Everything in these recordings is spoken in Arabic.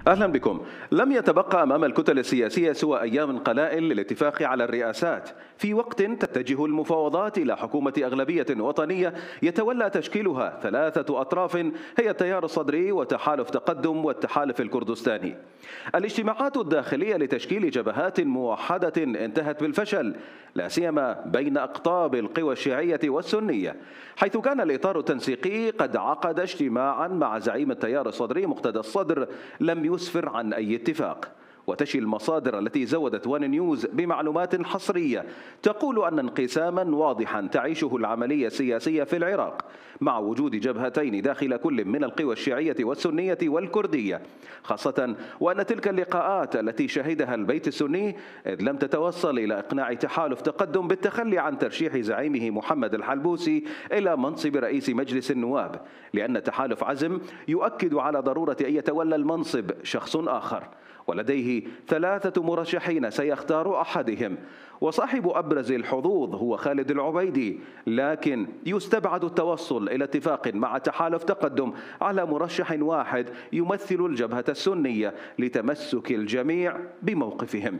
أهلا بكم. لم يتبقى أمام الكتل السياسية سوى أيام قلائل للاتفاق على الرئاسات، في وقت تتجه المفاوضات إلى حكومة أغلبية وطنية يتولى تشكيلها ثلاثة أطراف هي التيار الصدري وتحالف تقدم والتحالف الكردستاني. الاجتماعات الداخلية لتشكيل جبهات موحدة انتهت بالفشل، لا سيما بين أقطاب القوى الشيعية والسنية، حيث كان الإطار التنسيقي قد عقد اجتماعا مع زعيم التيار الصدري مقتدى الصدر لم يسفر عن أي اتفاق. وتشي المصادر التي زودت وان نيوز بمعلومات حصرية تقول أن انقساما واضحا تعيشه العملية السياسية في العراق، مع وجود جبهتين داخل كل من القوى الشيعية والسنية والكردية، خاصة وأن تلك اللقاءات التي شهدها البيت السني إذ لم تتوصل إلى إقناع تحالف تقدم بالتخلي عن ترشيح زعيمه محمد الحلبوسي إلى منصب رئيس مجلس النواب، لأن تحالف عزم يؤكد على ضرورة أن يتولى المنصب شخص آخر، ولديه ثلاثة مرشحين سيختار أحدهم، وصاحب أبرز الحظوظ هو خالد العبيدي، لكن يستبعد التوصل إلى اتفاق مع تحالف تقدم على مرشح واحد يمثل الجبهة السنية لتمسك الجميع بموقفهم.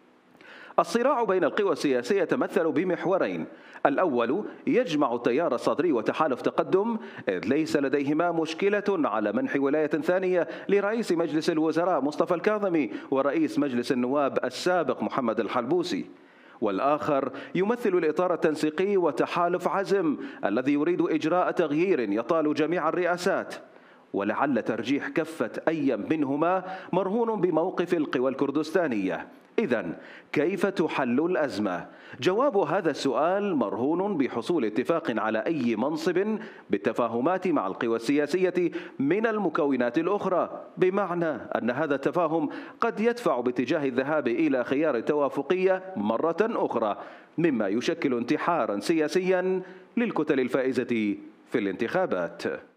الصراع بين القوى السياسية يتمثل بمحورين: الأول يجمع التيار الصدري وتحالف تقدم، إذ ليس لديهما مشكلة على منح ولاية ثانية لرئيس مجلس الوزراء مصطفى الكاظمي ورئيس مجلس النواب السابق محمد الحلبوسي. والآخر يمثل الإطار التنسيقي وتحالف عزم الذي يريد إجراء تغيير يطال جميع الرئاسات، ولعل ترجيح كفة أي منهما مرهون بموقف القوى الكردستانية. إذن كيف تحل الأزمة؟ جواب هذا السؤال مرهون بحصول اتفاق على أي منصب بالتفاهمات مع القوى السياسية من المكونات الأخرى، بمعنى أن هذا التفاهم قد يدفع باتجاه الذهاب إلى خيار التوافقية مرة أخرى، مما يشكل انتحارا سياسيا للكتل الفائزة في الانتخابات.